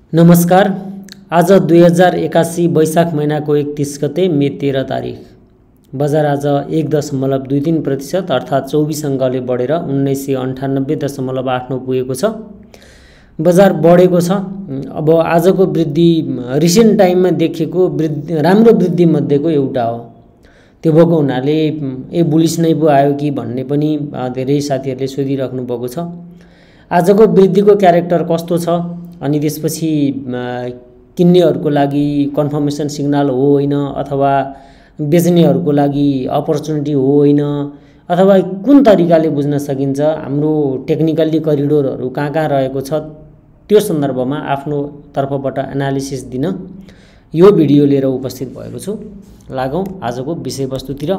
नमस्कार। आज 2081 वैशाख महीनाको 31 गते मे 13 तारिक। बजार आज 1.23% अर्थात् 24 अङ्कले बढेर 1998.89 पुगेको छ। बजार बढेको छ। अब आजको वृद्धि रिसेन्ट टाइममा देखिएको राम्रो वृद्धि मध्येको एउटा हो। त्यो भएको हुनाले बुलिस नै पो आयो कि भन्ने पनि धेरै साथीहरूले सोधिराख्नु भएको छ। आजको वृद्धिको क्यारेक्टर कस्तो छ अनि त्यसपछि किन्नेहरूको लागि कन्फर्मेसन सिग्नल हो होइन, अथवा बेच्नेहरूको लागि अपर्च्युनिटी हो होइन, अथवा कुन तरिकाले बुझ्न सकिन्छ हाम्रो टेक्निकल्ली करिडोरहरू कहाँ कहाँ रहेको छ, त्यो सन्दर्भमा आफ्नो तर्फबाट एनालिसिस दिन यो भिडियो लिएर उपस्थित भएको छु। लागौँ आजको विषयवस्तुतिर।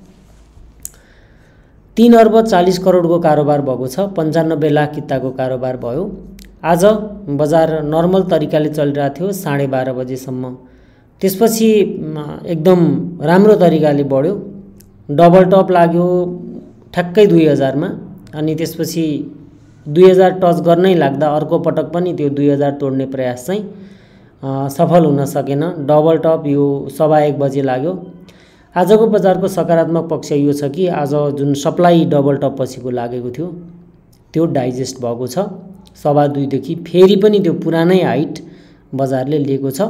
3 अर्ब 40 करोडको कारोबार भएको छ। 95 लाख किताको कारोबार भयो। आज बजार नर्मल तरिकाले चलिरहेको थियो 12:30 बजेसम्म। त्यसपछि एकदम राम्रो तरिकाले बढ्यो। डबल टप लाग्यो ठ्याक्कै 2000 मा, अनि त्यसपछि 2000 टच गर्नै लाग्दा अर्को पटक पनि त्यो 2000 तोड्ने प्रयास चाहिँ सफल हुन सकेन। डबल टप यो 1:15 बजे लाग्यो। आजको बजारको सकारात्मक पक्ष यो छ कि आज जुन सप्लाई डबल टप पछिको लागेको थियो त्यो डाइजेस्ट भएको छ। 2:15 देखि फेरि पनि त्यो पुरानै हाइट बजारले लिएको छ।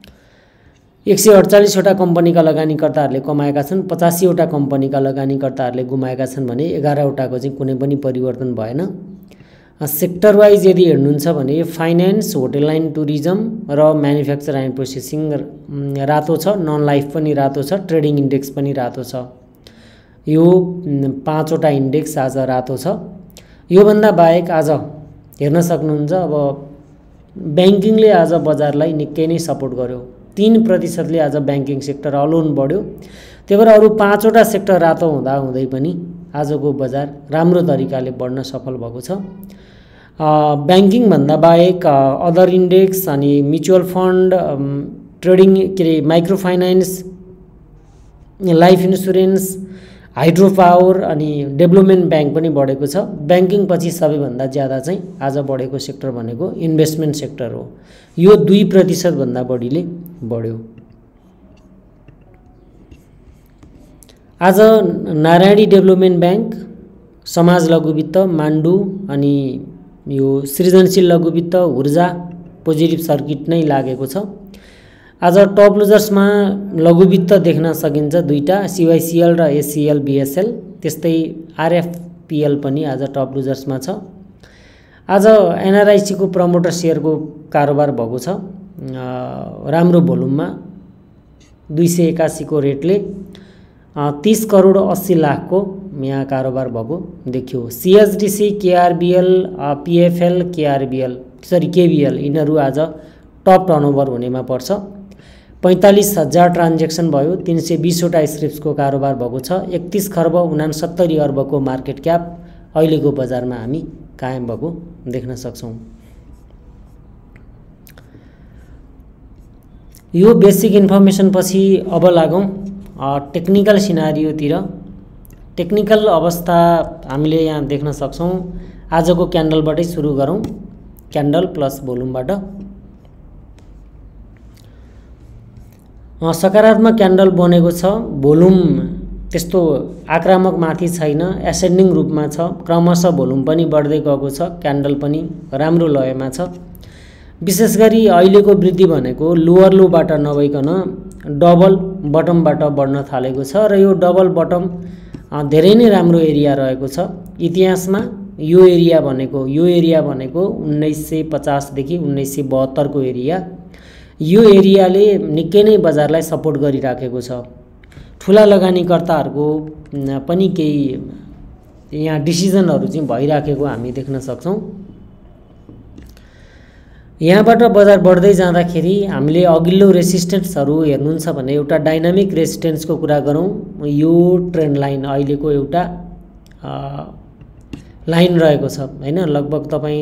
148 वटा कम्पनीका लगानीकर्ताहरूले कमाएका छन्। 85 वटा कम्पनीका लगानीकर्ताहरूले गुमाएका छन् भने 11 वटाको चाहिँ कुनै पनि परिवर्तन भएन। सेक्टर वाइज यदि हेर्नुहुन्छ भने फाइनेन्स, होटल लाइन, टुरिज्म र म्यानुफ्याक्चर एन्ड प्रोसेसिङ रातो छ। नन लाइफ पनि रातो छ। ट्रेडिङ इन्डेक्स पनि रातो छ। यो 5 वटा इन्डेक्स आज रातो छ। योभन्दा बाहेक आज हेर्न सक्नुहुन्छ अब ब्याङ्किङले आज बजारलाई निकै नै सपोर्ट गर्यो। 3% ले आज ब्याङ्किङ सेक्टर अलोन बढ्यो। त्यही भएर अरू 5 वटा सेक्टर रातो हुँदै पनि आजको बजार राम्रो तरिकाले बढ्न सफल भएको छ। ब्याङ्किङ भन्दा बाहेक अदर इन्डेक्स अनि mutual fund, trading micro finance, life insurance, hydro power अनि डेभलपमेन्ट ब्याङ्क पनि बढेको छ। ब्याङ्किङ पछि सबैभन्दा ज्यादा चाहिँ आज बढेको सेक्टर भनेको इन्भेस्टमेन्ट सेक्टर हो। यो 2% भन्दा बढीले बढ्यो। आज नारायणी डेभलपमेन्ट ब्याङ्क, समाज लघुवित्त, मान्डु अनि यो सृजनशील लघुवित्त, ऊर्जा पोजिटिभ सर्किट नै लागेको छ। आज टप लुजर्समा लघुवित्त देख्न सकिन्छ दुईटा, सिवाइसिएल र एससिएल बिएसएल। त्यस्तै आरएफपिएल पनि आज टप लुजर्समा छ। आज एनआरआइसीको प्रमोटर सेयरको कारोबार भएको छ राम्रो भोल्युममा। 281 को रेटले 30 करोड 80 लाखको यहाँ कारोबार भएको देखियो। सिएचडिसी, केआरबिएल, पिएफएल, केबिएल यिनीहरू आज टप टर्नओभर हुनेमा पर्छ। 45,000 ट्रान्जेक्सन भयो। 320 वटा स्क्रिप्सको कारोबार भएको छ। 31 खर्ब 69 अर्बको मार्केट क्याप अहिलेको बजारमा हामी कायम भएको देख्न सक्छौँ। यो बेसिक इन्फर्मेसन पछि अब लागौँ टेक्निकल सिनारियोतिर। टेक्निकल अवस्था हामीले यहाँ देख्न सक्छौँ। आजको क्यान्डलबाटै सुरु गरौँ। क्यान्डल प्लस भोल्युमबाट सकारात्मक क्यान्डल बनेको छ। भोल्युम त्यस्तो आक्रामक माथि छैन, एसेन्डिङ रूपमा छ। क्रमशः भोल्युम पनि बढ्दै गएको छ। क्यान्डल पनि राम्रो लयमा छ। विशेष गरी अहिलेको वृद्धि भनेको लोअर लोबाट नभइकन डबल बटमबाट बढ्न थालेको छ र यो डबल बटम धेरै नै राम्रो एरिया रहेको छ। इतिहासमा यो एरिया भनेको 1950 देखि 1972 को एरिया। यो एरियाले निकै नै बजारलाई सपोर्ट गरिराखेको छ। ठुला लगानीकर्ताहरूको पनि केही यहाँ डिसिजनहरू चाहिँ भइराखेको हामी देख्न सक्छौँ। यहाँबाट बजार बढ्दै जाँदाखेरि हामीले अघिल्लो रेसिस्टेन्सहरू हेर्नुहुन्छ भने एउटा डाइनामिक रेसिस्टेन्सको कुरा गरौँ। यो ट्रेन्ड लाइन अहिलेको एउटा लाइन रहेको छ हैन। लगभग तपाईँ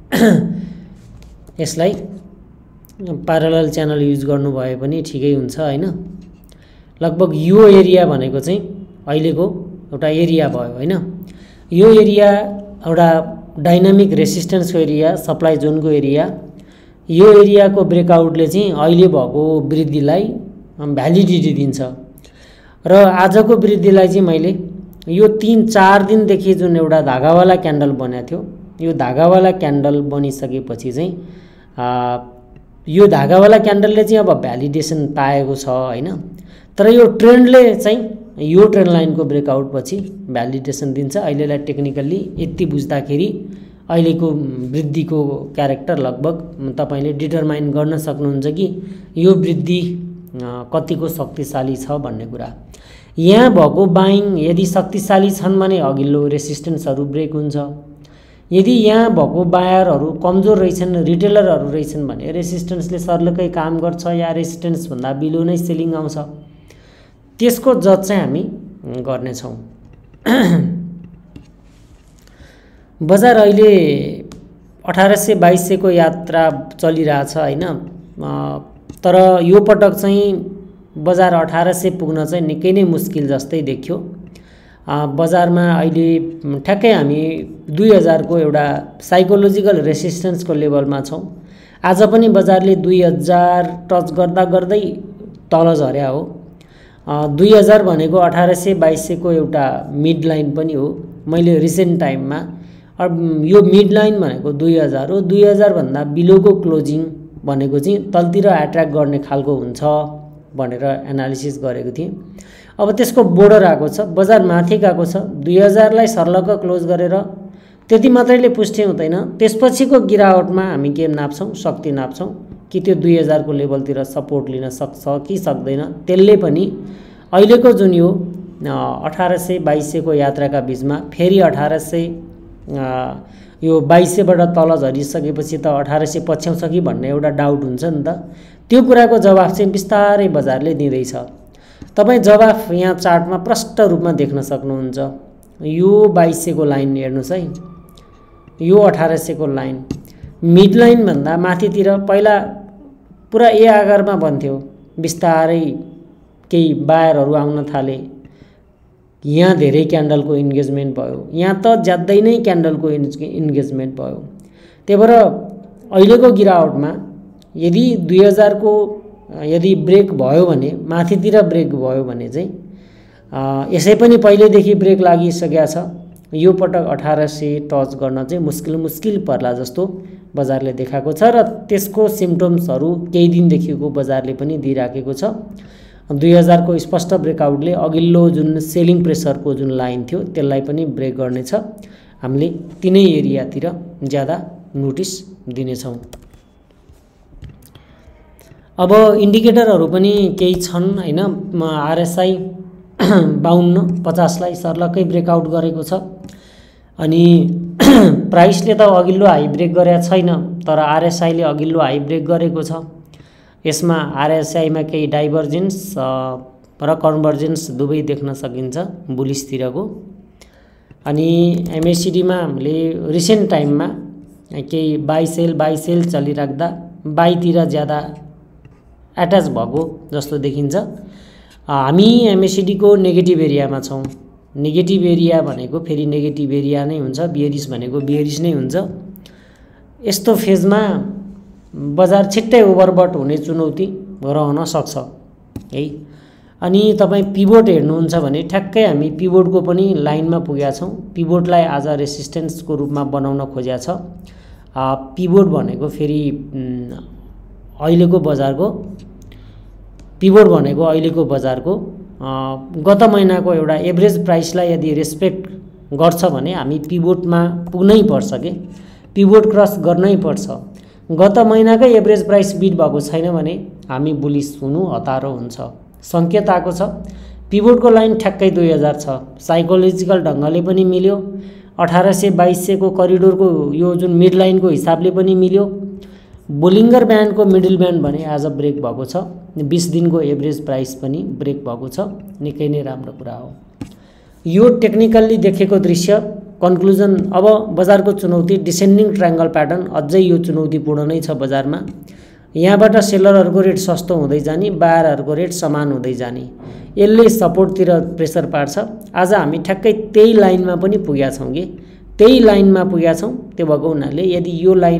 यसलाई प्यारलल च्यानल युज गर्नु भए पनि ठिकै हुन्छ हैन। लगभग यो एरिया भनेको चाहिँ अहिलेको एउटा एरिया भयो हैन। यो एरिया एउटा डाइनामिक रेसिस्टेन्सको एरिया, सप्लाई जोनको एरिया। यो एरियाको ब्रेकआउटले चाहिँ अहिले भएको वृद्धिलाई भ्यालिडिटी दिन्छ र आजको वृद्धिलाई चाहिँ मैले यो 3-4 दिनदेखि जुन एउटा धागावाला क्यान्डल बनेको थियो, यो धागावाला क्यान्डल बनिसकेपछि चाहिँ यो धागावाला क्यान्डलले चाहिँ अब भ्यालिडेसन पाएको छ हैन। तर यो ट्रेन्डले चाहिँ यो ट्रेन्ड लाइनको ब्रेकआउट पछि भ्यालिडेसन दिन्छ। अहिलेलाई टेक्निकल्ली यति बुझ्दाखेरि अहिलेको वृद्धिको क्यारेक्टर लगभग तपाईले डिटरमाइन गर्न सक्नुहुन्छ कि यो वृद्धि कतिको शक्तिशाली छ भन्ने कुरा। यहाँ भएको बाइङ यदि शक्तिशाली छन् भने अघिल्लो रेसिस्टेन्सहरू ब्रेक हुन्छ। यदि यहाँ भएको बायरहरू कमजोर रहेछन्, रिटेलरहरू रहेछन् भने रेसिस्टेन्सले सर्लकै काम गर्छ या रेसिस्टेन्स भन्दा बिलो नै सेलिङ आउँछ। त्यसको जज चाहिँ हामी गर्नेछौँ। बजार अहिले 1800-2200 को यात्रा चलिरहेछ हैन। तर यो पटक चाहिँ बजार 1800 पुग्न चाहिँ निकै नै मुस्किल जस्तै देखियो। बजारमा अहिले ठ्याक्कै हामी 2000 को एउटा साइकोलोजिकल रेसिस्टेन्सको लेभलमा छौं। आज पनि बजारले 2000 टच गर्दा गर्दै तल झर्या हो। 2000 भनेको 1800-2200 को एउटा मिड लाइन पनि हो। मैले रिसेन्ट टाइममा यो मिड लाइन भनेको 2000 हो। 2000 भन्दा बिलोको क्लोजिङ भनेको चाहिँ तलतिर एट्र्याक्ट गर्ने खालको हुन्छ भनेर एनालिसिस गरेको थिएँ। अब त्यसको बोर्डर आएको छ, बजार माथि गएको छ। 2000 लाई सर्लक्क क्लोज गरेर त्यति मात्रैले पुष्टि हुँदैन। त्यसपछिको गिरावटमा हामी के नाप्छौं? शक्ति नाप्छौं कि त्यो 2000 को लेभलतिर सपोर्ट लिन सक्छ कि सक्दैन। त्यसले पनि अहिलेको जुन यो 1800-2200 को यात्राका बीचमा फेरि 1800 यो 2200 बाट तल झरिसकेपछि त 1800 पछ्याउँछ कि भन्ने एउटा डाउट हुन्छ नि त। त्यो कुराको जवाफ चाहिँ बिस्तारै बजारले दिँदैछ। तपाई जवाफ यहाँ चार्टमा प्रष्ट रूपमा देख्न सक्नुहुन्छ। यो 2200 को लाइन हेर्नुस् है, यो 1800 को लाइन मिड लाइन भन्दा माथितिर पहिला पुरा ए आकारमा बन्थ्यो। बिस्तारै केही बायरहरू आउन थाले। यहाँ धेरै क्यान्डलको इन्गेजमेन्ट भयो। यहाँ त ज्यादै नै क्यान्डलको इन्गेजमेन्ट भयो। त्यही भएर अहिलेको गिरावटमा यदि 2000 को यदि ब्रेक भयो भने, माथितिर ब्रेक भयो भने चाहिँ यसै पनि पहिलेदेखि ब्रेक लागिसकेको छ। यो पटक 1800 टच गर्न चाहिँ मुस्किल पर्ला जस्तो बजारले देखाएको छ र त्यसको सिम्पटम्सहरू केही दिनदेखिको बजारले पनि दिइराखेको छ। 2000 को स्पष्ट ब्रेकआउटले अघिल्लो जुन सेलिङ प्रेसरको जुन लाइन थियो त्यसलाई पनि ब्रेक गर्नेछ। हामीले तीनै एरियातिर ज्यादा नोटिस दिनेछौँ। अब इन्डिकेटरहरू पनि केही छन् हैन। आरएसआई 52-50 लाई सर्लक्कै ब्रेकआउट गरेको छ। अनि प्राइसले त अघिल्लो हाई ब्रेक गरेको छैन, तर आरएसआई ले अघिल्लो हाई ब्रेक गरेको छ। यसमा आरएसआई मा केही डाइभर्जेन्स र कन्भर्जेन्स दुवै देख्न सकिन्छ बुलिसतिरको। अनि एमएसिडी मा हामीले रिसेन्ट टाइममा केही बाइ सेल चलिराख्दा बाइतिर ज्यादा एट्याच भएको जस्तो देखिन्छ। हामी एमएसिडी को नेगेटिभ एरियामा छौं। नेगेटिभ एरिया भनेको फेरि नेगेटिभ एरिया नै हुन्छ, बियरिश भनेको बियरिश नै हुन्छ। यस्तो फेजमा बजार छिट्टै ओभरबट हुने चुनौती रहन सक्छ है। अनि तपाई पिभोट हेर्नुहुन्छ भने ठ्याक्कै हामी पिभोटको पनि लाइनमा पुगेका छौं। पिभोटलाई आज रेसिस्टेन्सको रूपमा बनाउन खोजेका छ। पिभोट भनेको फेरि अहिलेको बजारको पिभोट भनेको अहिलेको बजारको गत महिनाको एउटा एभरेज प्राइसलाई यदि रेस्पेक्ट गर्छ भने हामी पिभोटमा पुग्नै पर्छ के, पिभोट क्रस गर्नै पर्छ। गत महिनाकै एभरेज प्राइस बिट भएको छैन भने हामी बुलिस हुनु हतारो हुन्छ। संकेत आएको छ। पिभोटको लाइन ठ्याक्कै 2000 छ। साइकोलोजिकल ढंगले पनि मिल्यो। 1800-2200 को करिडोरको यो जुन मिड लाइनको हिसाबले पनि मिल्यो। बोलिङ्गर ब्यान्डको मिडल ब्यान्ड भने आज ब्रेक भएको छ। 20 दिनको एभरेज प्राइस पनि ब्रेक भएको छ। निकै नै राम्रो कुरा हो। यो टेक्निकल्ली देखेको दृश्य कन्क्लुजन। अब बजारको चुनौती डिसेन्डिङ ट्रायंगल प्याटर्न अझै यो चुनौतीपूर्ण नै छ बजारमा। यहाँबाट सेलरहरुको रेट सस्तो हुँदै जाने, बायरहरुको रेट समान हुँदै जाने, यसले सपोर्टतिर प्रेसर पार्छ। आज हामी ठ्याक्कै त्यही लाइनमा पनि पुगेका छौं के, त्यही लाइनमा पुगेका छौं। त्यो भएको हुनाले यदि यो लाइन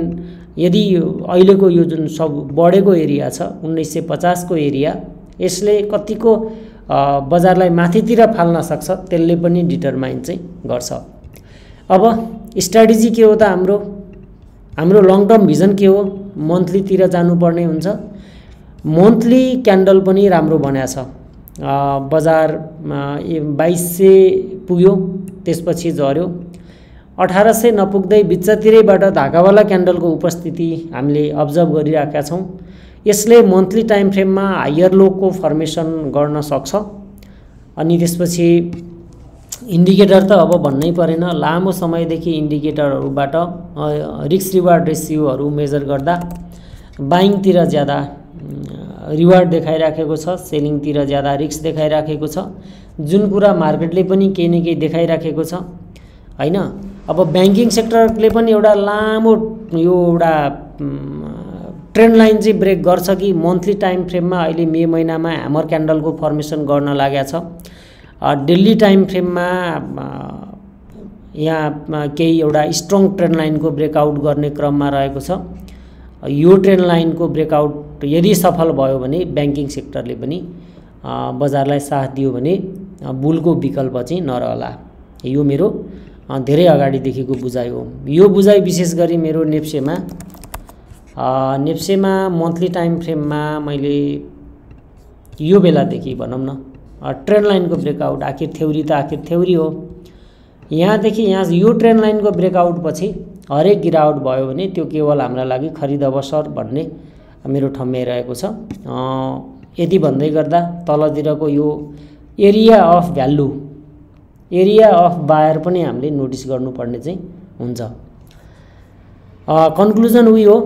यदि अहिलेको यो जुन सब बढेको एरिया छ 1950 को एरिया, यसले कतिको बजारलाई माथितिर फाल्न सक्छ त्यसले पनि डिटरमाइन चाहिँ गर्छ। अब स्ट्र्याटेजी के हो त हाम्रो लङ टर्म भिजन के हो? मन्थलीतिर जानुपर्ने हुन्छ। मन्थली क्यान्डल पनि राम्रो बनाएको छ। बजार 2200 पुग्यो, त्यसपछि झर्यो। 1800 नपुग्दै बिचतिरैबाट धागावाला क्यान्डलको उपस्थिति हामीले अब्जर्भ गरिराखेका छौँ। यसले मन्थली टाइम फ्रेममा हायर लोको फर्मेसन गर्न सक्छ। अनि त्यसपछि इन्डिकेटर त अब भन्नै परेन, लामो समयदेखि इन्डिकेटरहरूबाट रिस्क रिवार्ड रेसियोहरू मेजर गर्दा बाइङतिर ज्यादा रिवार्ड देखाइराखेको छ, सेलिङतिर ज्यादा रिस्क देखाइराखेको छ, जुन कुरा मार्केटले पनि केही न केही देखाइराखेको छ हैन। अब ब्याङ्किङ सेक्टरले पनि एउटा लामो यो एउटा ट्रेन्ड लाइन चाहिँ ब्रेक गर्छ कि मन्थली टाइम फ्रेममा अहिले मे महिनामा ह्यामर क्यान्डलको फर्मेसन गर्न लागेको छ। डेली टाइम फ्रेममा यहाँ केही एउटा स्ट्रङ ट्रेन्ड लाइनको ब्रेकआउट गर्ने क्रममा रहेको छ। यो ट्रेन्ड लाइनको ब्रेकआउट यदि सफल भयो भने ब्याङ्किङ सेक्टरले पनि बजारलाई साथ दियो भने बुलको विकल्प चाहिँ नरहला। यो मेरो धेरै अगाडिदेखिको बुझाइ हो। यो बुझाइ विशेष गरी मेरो नेप्सेमा मन्थली टाइम फ्रेममा मैले यो बेलादेखि भनौँ न ट्रेन्ड लाइनको ब्रेकआउट, आखिर थ्योरी हो। यहाँदेखि यहाँ यो ट्रेन्ड लाइनको ब्रेकआउट पछि हरेक गिरावट भयो भने त्यो केवल हाम्रा लागि खरिद अवसर भन्ने मेरो ठम्याइरहेको छ। यति भन्दै गर्दा तलतिरको यो area of value, area of buyer पनि हामीले नोटिस गर्नुपर्ने चाहिँ हुन्छ। कन्क्लुजन उही हो,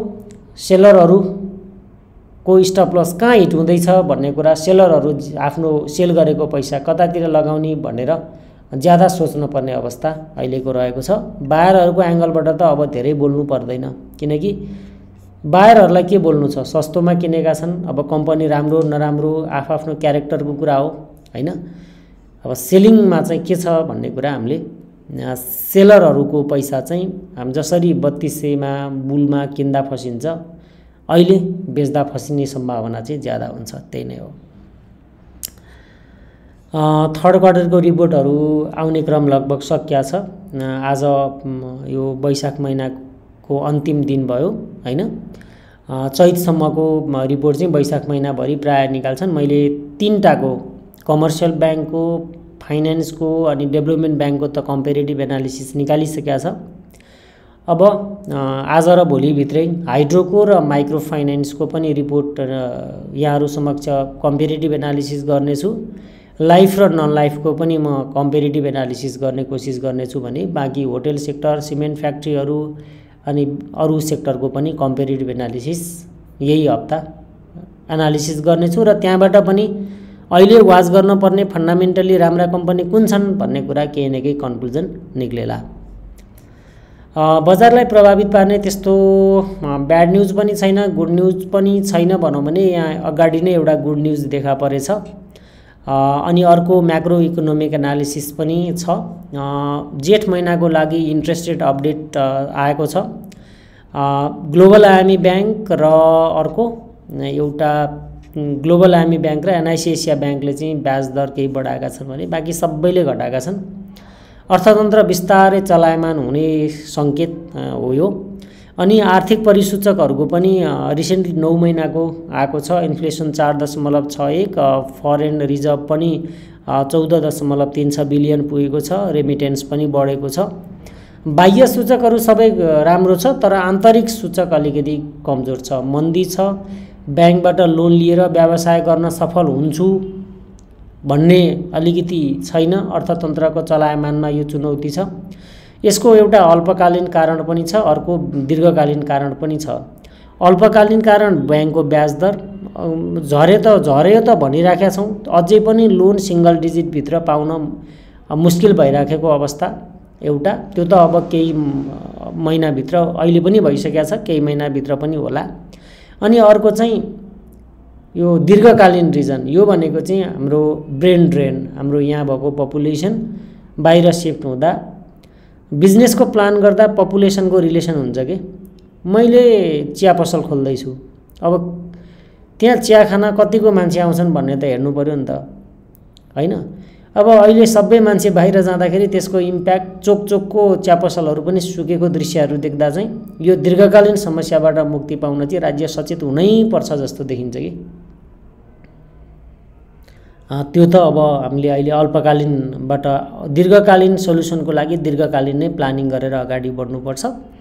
सेलरहरूको स्टप लस कहाँ हिट हुँदैछ भन्ने कुरा, सेलरहरू आफ्नो सेल गरेको पैसा कतातिर लगाउने भनेर ज्यादा सोच्नुपर्ने अवस्था अहिलेको रहेको छ। बायरहरूको एङ्गलबाट त अब धेरै बोल्नु पर्दैन, किनकि बायरहरूलाई के बोल्नु छ, सस्तोमा किनेका छन्। अब कम्पनी राम्रो नराम्रो आफ्नो क्यारेक्टरको कुरा हो हैन। अब सेलिङमा चाहिँ के छ भन्ने कुरा हामीले सेलरहरूको पैसा चाहिँ हामी जसरी 3200 मा बुलमा किन्दा फसिन्छ, अहिले बेच्दा फसिने सम्भावना चाहिँ ज्यादा हुन्छ। त्यही नै हो। थर्ड क्वार्टरको रिपोर्टहरू आउने क्रम लगभग सकिया छ। आज यो वैशाख महिनाको अन्तिम दिन भयो हैन। चैतसम्मको रिपोर्ट चाहिँ वैशाख महिनाभरि प्राय निकाल्छन्। मैले 3टाको कमर्सियल ब्याङ्कको, फाइनेन्सको अनि डेभलपमेन्ट ब्याङ्कको त कम्पेरेटिभ एनालिसिस निकालिसकेका छ। अब आज र भोलिभित्रै हाइड्रोको र माइक्रो फाइनेन्सको पनि रिपोर्ट यहाँहरू समक्ष कम्पेरेटिभ एनालिसिस गर्नेछु। लाइफ र नन लाइफको पनि म कम्पेरेटिभ एनालिसिस गर्ने कोसिस गर्नेछु भने बाँकी होटल सेक्टर, सिमेन्ट फ्याक्ट्रीहरू अनि अरू सेक्टरको पनि कम्पेरेटिभ एनालिसिस यही हप्ता एनालिसिस गर्नेछु र त्यहाँबाट पनि अहिले वाच गर्नुपर्ने फन्डामेन्टली राम्रा कम्पनी कुन छन् भन्ने कुरा केही न केही कन्क्लुजन निक्लेला। बजारलाई प्रभावित पार्ने त्यस्तो ब्याड न्युज पनि छैन, गुड न्युज पनि छैन भनौँ भने यहाँ अगाडि नै एउटा गुड न्युज देखा परेछ। अनि अर्को म्याक्रो इकोनोमिक एनालिसिस पनि छ। जेठ महिनाको लागि इन्ट्रेस्ट रेट अपडेट आएको छ। ग्लोबल आइएमई ब्याङ्क र अर्को एउटा ग्लोबल आइएमई ब्याङ्क र एनआइसी एसिया ब्याङ्कले चाहिँ ब्याज दर केही बढाएका छन् भने बाँकी सबैले घटाएका छन्। अर्थतन्त्र बिस्तारै चलायमान हुने सङ्केत हो यो। अनि आर्थिक परिसूचकहरूको पनि रिसेन्टली 9 महिनाको आएको छ। इन्फ्लेसन 4.61, फरेन रिजर्भ पनि 14.36 बिलियन पुगेको छ। रेमिटेन्स पनि बढेको छ। बाह्य सूचकहरू सबै राम्रो छ, तर आन्तरिक सूचक अलिकति कमजोर छ, मन्दी छ। ब्याङ्कबाट लोन लिएर व्यवसाय गर्न सफल हुन्छु भन्ने अलिकति छैन। अर्थतन्त्रको चलायमानमा यो चुनौती छ। यसको एउटा अल्पकालीन कारण पनि छ, अर्को दीर्घकालीन कारण पनि छ। अल्पकालीन कारण ब्याङ्कको ब्याज दर झर्यो त भनिराखेका छौँ, अझै पनि लोन सिङ्गल डिजिटभित्र पाउन मुस्किल भइराखेको अवस्था एउटा। त्यो त अब केही महिनाभित्र अहिले पनि भइसकेको छ, केही महिनाभित्र पनि होला। अनि अर्को चाहिँ यो दीर्घकालीन रिजन, यो भनेको चाहिँ हाम्रो ब्रेन ड्रेन, हाम्रो यहाँ भएको पपुलेसन बाहिर सिफ्ट हुँदा बिजनेसको प्लान गर्दा पपुलेसनको रिलेसन हुन्छ कि मैले चिया पसल खोल्दैछु, अब त्यहाँ चिया खान कतिको मान्छे आउँछन् भन्ने त हेर्नु पर्यो नि त हैन। अब अहिले सबै मान्छे बाहिर जाँदाखेरि त्यसको इम्प्याक्ट चोकचोकको चिया पसलहरू पनि सुकेको दृश्यहरू देख्दा चाहिँ यो दीर्घकालीन समस्याबाट मुक्ति पाउन चाहिँ राज्य सचेत हुनै पर्छ जस्तो देखिन्छ कि। त्यो त अब हामीले अहिले अल्पकालीनबाट दीर्घकालीन सोलुसनको लागि दीर्घकालीन नै प्लानिङ गरेर अगाडि बढ्नुपर्छ।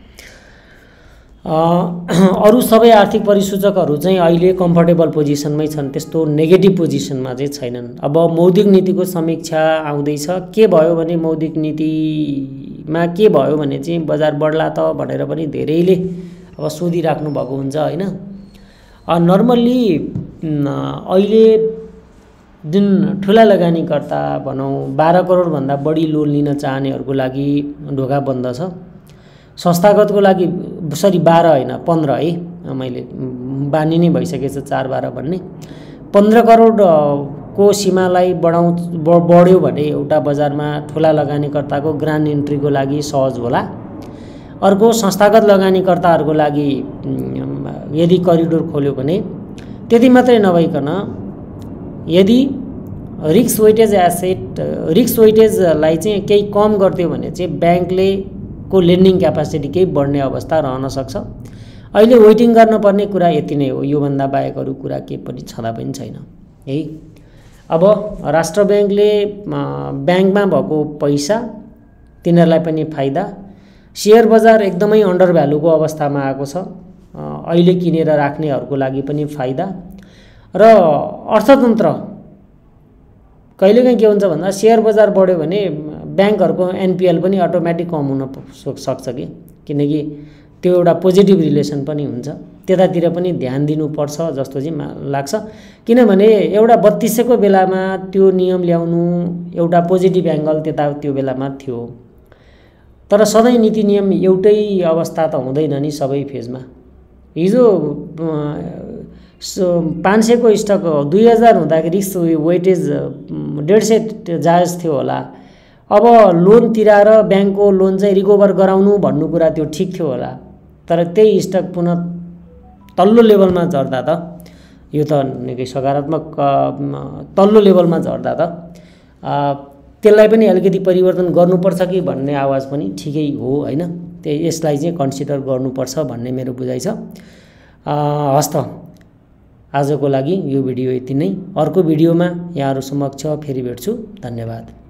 अरू सबै आर्थिक परिसूचकहरू चाहिँ अहिले कम्फर्टेबल पोजिसनमै छन्, त्यस्तो नेगेटिभ पोजिसनमा चाहिँ छैनन्। अब मौद्रिक नीतिको समीक्षा आउँदैछ, के भयो भने मौद्रिक नीतिमा के भयो भने चाहिँ बजार बढ्ला त भनेर पनि धेरैले अब सोधिराख्नु भएको हुन्छ हैन। नर्मल्ली अहिले जुन ठुला लगानीकर्ता भनौँ 12 करोड भन्दा बढी लोन लिन चाहनेहरूको लागि ढोका बन्द छ। संस्थागतको लागि 12 हैन 15 है, मैले बानी नै भइसकेछ 4-12 भन्ने। 15 करोड को सीमालाई बढ्यो भने एउटा बजारमा ठुला लगानीकर्ताको ग्रान्ड इन्ट्रीको लागि सहज होला। अर्को संस्थागत लगानीकर्ताहरूको लागि यदि करिडोर खोल्यो भने त्यति मात्रै नभइकन यदि रिस्क वेटेजलाई चाहिँ केही कम गरिदियो भने चाहिँ ब्याङ्कले को लेन्डिङ क्यापासिटी केही बढ्ने अवस्था रहन सक्छ। अहिले वेटिङ गर्नुपर्ने कुरा यति नै हो, योभन्दा बाहेक अरू कुरा केही पनि छँदा पनि छैन है। अब राष्ट्र ब्याङ्कले ब्याङ्कमा भएको पैसा तिनीहरूलाई पनि फाइदा, शेयर बजार एकदमै अन्डर भ्यालुको अवस्थामा आएको छ, अहिले किनेर राख्नेहरूको लागि पनि फाइदा। र अर्थतन्त्र कहिलेकाहीँ के हुन्छ भन्दा शेयर बजार बढ्यो भने ब्याङ्कहरूको एनपिएल पनि अटोमेटिक कम हुन सक्छ कि, किनकि त्यो एउटा पोजिटिभ रिलेसन पनि हुन्छ। त्यतातिर पनि ध्यान दिनुपर्छ जस्तो चाहिँ लाग्छ, किनभने एउटा 3200 को बेलामा त्यो नियम ल्याउनु एउटा पोजिटिभ एङ्गल त्यता त्यो बेलामा थियो। तर सधैँ नीति नियम एउटै अवस्था त हुँदैन नि सबै फेजमा। हिजो 500 को स्टक 2000 हुँदाखेरि रिस्क वेटेज 150 जायज थियो होला। अब लोन तिराएर ब्याङ्कको लोन चाहिँ रिकभर गराउनु भन्नु कुरा त्यो ठिक थियो होला, तर त्यही स्टक पुनः तल्लो लेभलमा झर्दा त यो त निकै सकारात्मक तल्लो लेभलमा झर्दा त त्यसलाई पनि अलिकति परिवर्तन गर्नुपर्छ कि भन्ने आवाज पनि ठिकै हो हैन। यसलाई चाहिँ कन्सिडर गर्नुपर्छ भन्ने मेरो बुझाइ छ। हस् त आजको लागि यो भिडियो यति नै। अर्को भिडियोमा यहाँहरु समक्ष फेरि भेट्छु। धन्यवाद।